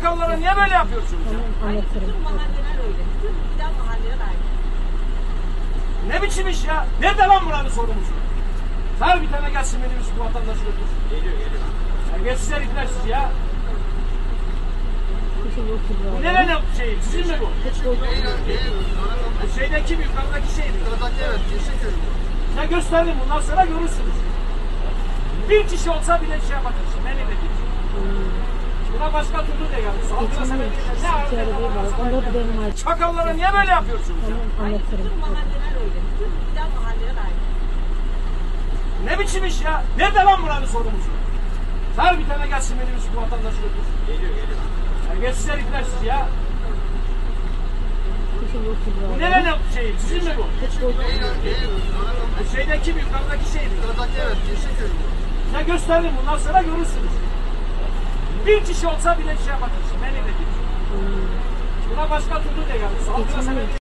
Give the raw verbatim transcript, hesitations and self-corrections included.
Çakallara niye böyle yapıyorsunuz? Hayır, bütün mahalleler öyle. Bütün giden mahalleler aynı. Ne biçim iş ya? Nerede lan buranın sorumlusu? Her bir tane gelsin minibüs bu vatandaşı götürsün. Geliyor geliyor. Ya geçsizler ipler siz ya. Bu nerenin şeyi? Sizin mi bu? Bu şeydeki mi? Yukarıdaki şey mi? Yukarıdaki evet, Yeşilköy bu. Ya gösterdim, bundan sonra görürsünüz. Bir kişi olsa bile şey yapacağız. Beni de değil. Buna başka türlü de geldi. Saldırı sebebiyle. Çakallara niye böyle yapıyorsunuz? Hayır, bütün mahalleler öyle. Bütün giden mahalleler aynı. Ne biçim iş ya? Nerede lan buranın sorumlusu? Her bir tane gelsin minibüs bu vatandaşı götürsün. Geliyor geliyor. Ya geçsizler ipler siz ya. Bu nerenin şeyi? Sizin mi bu? Bu şeydeki mi? Yukarıdaki şey mi? Yukarıdaki evet, Yeşilköy bu. Ya gösterdim, bundan sonra görürsünüz. Bir kişi olsa bile şey yapacağız. Beni de değil. Buna başka türlü de geldi. Saldırı sebebiyle.